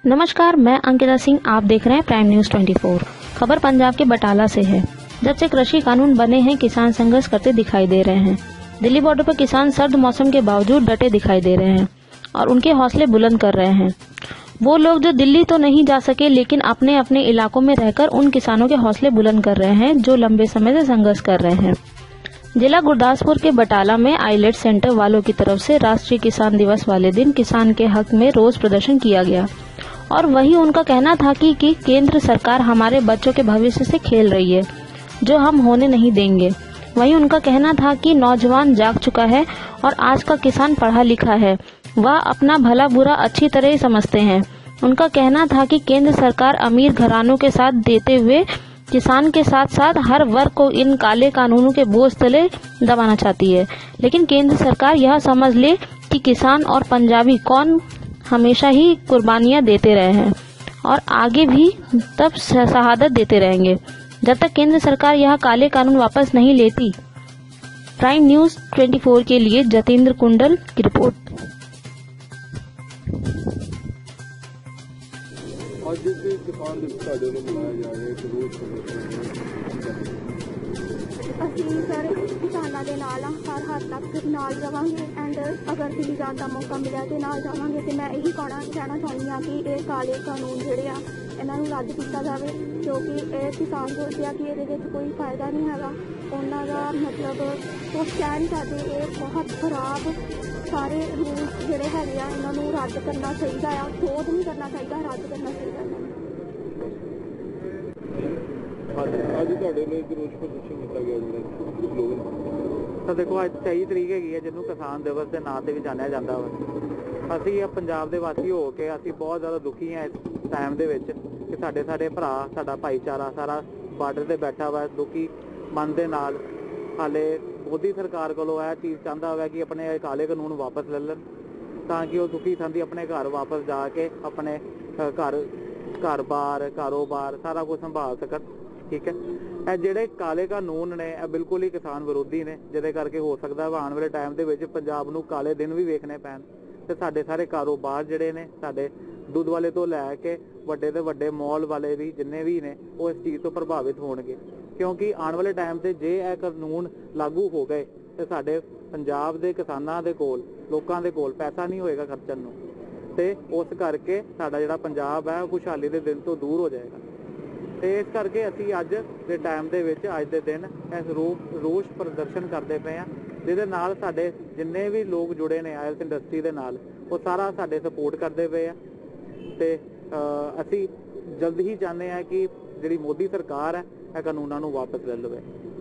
नमस्कार, मैं अंकिता सिंह। आप देख रहे हैं प्राइम न्यूज 24। खबर पंजाब के बटाला से है। जब से कृषि कानून बने हैं, किसान संघर्ष करते दिखाई दे रहे हैं। दिल्ली बॉर्डर पर किसान सर्द मौसम के बावजूद डटे दिखाई दे रहे हैं और उनके हौसले बुलंद कर रहे हैं। वो लोग जो दिल्ली तो नहीं जा सके, लेकिन अपने अपने इलाकों में रहकर उन किसानों के हौसले बुलंद कर रहे हैं जो लंबे समय से संघर्ष कर रहे हैं। जिला गुरदासपुर के बटाला में आईलेट सेंटर वालों की तरफ से राष्ट्रीय किसान दिवस वाले दिन किसान के हक में रोज प्रदर्शन किया गया और वही उनका कहना था कि केंद्र सरकार हमारे बच्चों के भविष्य से खेल रही है, जो हम होने नहीं देंगे। वही उनका कहना था कि नौजवान जाग चुका है और आज का किसान पढ़ा लिखा है, वह अपना भला बुरा अच्छी तरह ही समझते हैं। उनका कहना था कि केंद्र सरकार अमीर घरानों के साथ देते हुए किसान के साथ साथ हर वर्ग को इन काले कानूनों के बोझ तले दबाना चाहती है, लेकिन केंद्र सरकार यह समझ ले कि किसान और पंजाबी कौन हमेशा ही कुर्बानियां देते रहे हैं और आगे भी तब शहादत देते रहेंगे जब तक केंद्र सरकार यह काले कानून वापस नहीं लेती। प्राइम न्यूज 24 के लिए जतेंद्र कुंडल की रिपोर्ट। आज किसान दिवस मनाया जा रहा है, ਅਸੀਂ ਸਾਰੇ ਕਿਸਾਨਾਂ ਦੇ ਨਾਲ ਆ, ਹਰ ਹੱਦ ਤੱਕ ਨਾਲ ਜਾਵਾਂਗੇ ਐਂਡ ਅਗਰ ਦਿੱਲੀ ਜਾਣ ਦਾ ਮੌਕਾ ਮਿਲਿਆ ਤੇ ਨਾਲ ਜਾਵਾਂਗੇ। ਤੇ ਮੈਂ ਇਹੀ ਕਹਿਣਾ ਚਾਹੁੰਦੀ ਹਾਂ ਕਿ ਇਹ ਕਾਲੇ ਕਾਨੂੰਨ ਜਿਹੜੇ ਆ ਇਹਨਾਂ ਨੂੰ ਰੱਦ ਕੀਤਾ ਜਾਵੇ, ਕਿਉਂਕਿ ਇਹ ਕਿਸਾਨ ਸੋਚਦੇ ਆ ਕਿ ਇਹਦੇ ਵਿੱਚ ਕੋਈ ਫਾਇਦਾ ਨਹੀਂ ਹੈਗਾ। ਉਹਨਾਂ ਦਾ ਮਤਲਬ ਸੋਚਿਆ ਨਹੀਂ ਕਰਦੇ। ਇਹ ਬਹੁਤ ਖਰਾਬ ਸਾਰੇ ਰੂਲਸ ਜਿਹੜੇ ਹੈਗੇ ਆ ਇਹਨਾਂ ਨੂੰ ਰੱਦ ਕਰਨਾ ਚਾਹੀਦਾ ਆ। ਸੋਧ ਨਹੀਂ ਕਰਨਾ ਚਾਹੀਦਾ, ਰੱਦ ਕਰਨਾ ਚਾਹੀਦਾ ਇਹਨਾਂ ਨੂੰ। ਅੱਜ ਤੁਹਾਡੇ ਲਈ ਰੋਸ ਪ੍ਰਦਰਸ਼ਨ ਕੀਤਾ ਗਿਆ ਜਿਹੜਾ ਸਲੋਗਨ ਤਾਂ ਦੇਖੋ ਅੱਜ 23 ਤਰੀਕ ਹੈਗੀ ਹੈ, ਜਿਹਨੂੰ ਕਿਸਾਨ ਦਿਵਸ ਦੇ ਨਾਂ ਤੇ ਵੀ ਜਾਣਿਆ ਜਾਂਦਾ ਵਾ। ਅਸੀਂ ਪੰਜਾਬ ਦੇ ਵਾਸੀ ਹੋ ਕੇ ਅਸੀਂ ਬਹੁਤ ਜ਼ਿਆਦਾ ਦੁਖੀ ਹਾਂ ਇਸ ਟਾਈਮ ਦੇ ਵਿੱਚ ਕਿ ਸਾਡੇ ਭਰਾ, ਸਾਡਾ ਭਾਈਚਾਰਾ ਸਾਰਾ ਬਾਰਡਰ ਤੇ ਬੈਠਾ ਵਾ ਦੁਖੀ ਮਨ ਦੇ ਨਾਲ। ਹਾਲੇ ਮੋਦੀ ਸਰਕਾਰ ਕੋਲੋਂ ਇਹ ਚੀਜ਼ ਚਾਹੁੰਦਾ ਹੋਇਆ ਕਿ ਆਪਣੇ ਕਾਲੇ ਕਾਨੂੰਨ ਵਾਪਸ ਲੈ ਲੈਣ ਤਾਂ ਕਿ ਉਹ ਦੁਖੀ ਸੰਦੀ ਆਪਣੇ ਘਰ ਵਾਪਸ ਜਾ ਕੇ ਆਪਣੇ ਘਰ-ਬਾਰ ਕਾਰੋਬਾਰ ਸਾਰਾ ਕੁਝ ਸੰਭਾਲ ਸਕਣ। ਠੀਕ ਹੈ, ਇਹ ਜਿਹੜੇ ਕਾਲੇ ਕਾਨੂੰਨ ਨੇ ਇਹ ਬਿਲਕੁਲ ਹੀ ਕਿਸਾਨ ਵਿਰੋਧੀ ਨੇ, ਜਿਹਦੇ ਕਰਕੇ ਹੋ ਸਕਦਾ ਆਉਣ ਵਾਲੇ ਟਾਈਮ ਦੇ ਵਿੱਚ ਪੰਜਾਬ ਨੂੰ ਕਾਲੇ ਦਿਨ ਵੀ ਵੇਖਣੇ ਪੈਣ ਤੇ ਸਾਡੇ ਸਾਰੇ ਕਾਰੋਬਾਰ ਜਿਹੜੇ ਨੇ, ਸਾਡੇ ਦੁੱਧ ਵਾਲੇ ਤੋਂ ਲੈ ਕੇ ਵੱਡੇ ਤੋਂ ਵੱਡੇ ਮਾਲ ਵਾਲੇ ਵੀ ਜਿੰਨੇ ਵੀ ਨੇ, ਉਹ ਇਸ ਚੀਜ਼ ਤੋਂ ਪ੍ਰਭਾਵਿਤ ਹੋਣਗੇ। ਕਿਉਂਕਿ ਆਉਣ ਵਾਲੇ ਟਾਈਮ ਤੇ ਜੇ ਇਹ ਕਾਨੂੰਨ ਲਾਗੂ ਹੋ ਗਏ ਤੇ ਸਾਡੇ ਪੰਜਾਬ ਦੇ ਕਿਸਾਨਾਂ ਦੇ ਕੋਲ, ਲੋਕਾਂ ਦੇ ਕੋਲ ਪੈਸਾ ਨਹੀਂ ਹੋਏਗਾ ਖਰਚਣ ਨੂੰ, ਤੇ ਉਸ ਕਰਕੇ ਸਾਡਾ ਜਿਹੜਾ ਪੰਜਾਬ ਹੈ ਉਹ ਖੁਸ਼ਹਾਲੀ ਦੇ ਦਿਨ ਤੋਂ ਦੂਰ ਹੋ ਜਾਏਗਾ। ਤੇ ਇਸ ਕਰਕੇ ਅਸੀਂ ਅੱਜ ਦੇ ਟਾਈਮ ਦੇ ਵਿੱਚ ਅੱਜ ਦੇ ਦਿਨ ਇਸ ਰੋਸ ਪ੍ਰਦਰਸ਼ਨ ਕਰਦੇ ਪਏ ਹਾਂ, ਜਿਹਦੇ ਨਾਲ ਸਾਡੇ ਜਿੰਨੇ ਵੀ ਲੋਕ ਜੁੜੇ ਨੇ ਆਇਲਸ ਇੰਡਸਟਰੀ ਦੇ ਨਾਲ, ਉਹ ਸਾਰਾ ਸਾਡੇ ਸਪੋਰਟ ਕਰਦੇ ਪਏ ਆ। ਤੇ ਅਸੀਂ ਜਲਦ ਹੀ ਚਾਹੁੰਦੇ ਹਾਂ ਕਿ ਜਿਹੜੀ ਮੋਦੀ ਸਰਕਾਰ ਹੈ ਇਹ ਕਾਨੂੰਨਾਂ ਨੂੰ ਵਾਪਸ ਲੈ ਲਵੇ।